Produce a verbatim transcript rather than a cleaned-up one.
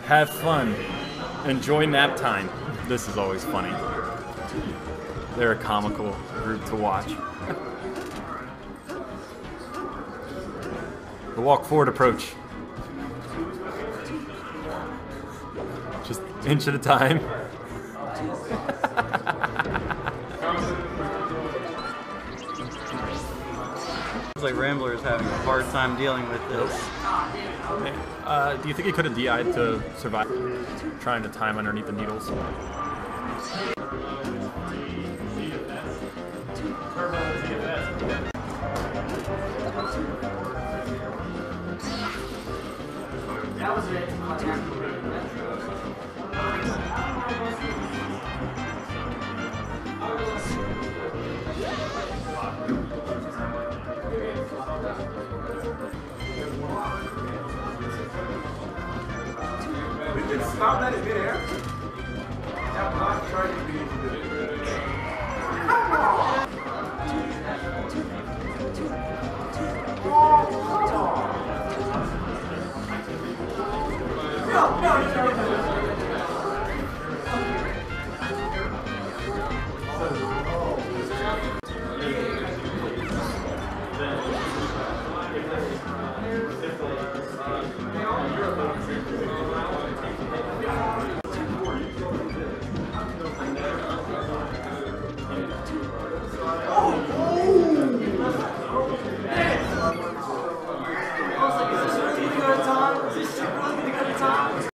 have fun, enjoy nap time. This is always funny. They're a comical group to watch. The walk forward approach. Just inch at a time. It's like Rambler is having a hard time dealing with this. Uh, do you think he could have D I'd to survive trying to time underneath the needles? That was it. We can stop that in midair. That block trying to be No, no, no, no.